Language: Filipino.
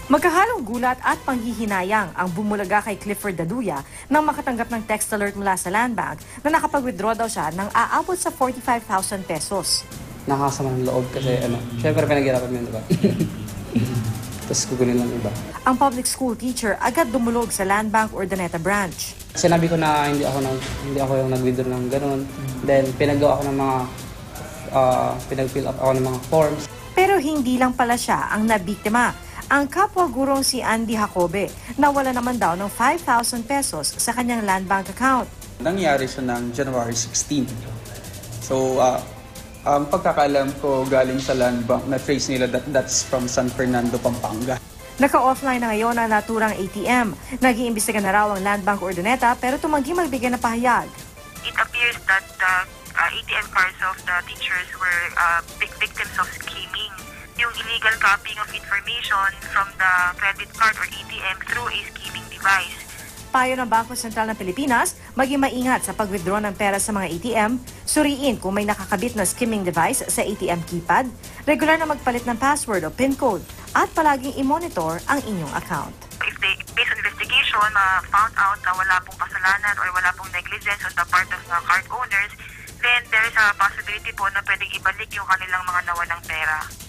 Magkahalong gulat at panghihinayang ang bumulaga kay Clifford Daduya nang makatanggap ng text alert mula sa Land Bank na nakapag-withdraw daw siya ng aabot sa 45,000 pesos. Nakakasama ng loob kasi syempre pinaghirapan mo yun, diba? Tapos kukunin lang iba. Ang public school teacher agad dumulog sa Land Bank Urdaneta branch. Sinabi ko na hindi ako yung nag-withdraw ng ganun. Then pinagawa ako ng mga, pinag-fill up ako ng mga forms. Pero hindi lang pala siya ang nabiktima. Ang kapwa gurong si Andy Jacobe nawala naman daw ng 5,000 pesos sa kanyang Land Bank account. Nangyari siya ng January 16. So, ang pagkakaalam ko galing sa Land Bank, na-trace nila that's from San Fernando, Pampanga. Naka-offline na ngayon ang naturang ATM. Nag-iimbestiga na raw ang Land Bank Urdaneta pero tumanggi magbigay ng pahayag. It appears that the ATM cards of the teachers were victims of scheming. Yung illegal copying of information from the credit card or ATM through a scheming device. Payo ng Bangko Sentral ng Pilipinas, maging maingat sa pag-withdraw ng pera sa mga ATM, suriin kung may nakakabit na skimming device sa ATM keypad, regular na magpalit ng password o PIN code, at palaging i-monitor ang inyong account. If they, based on investigation, found out na wala pong kasalanan or wala pong negligence on the part of the card owners, then there is a possibility po na pwedeng ibalik yung kanilang mga nawalang pera.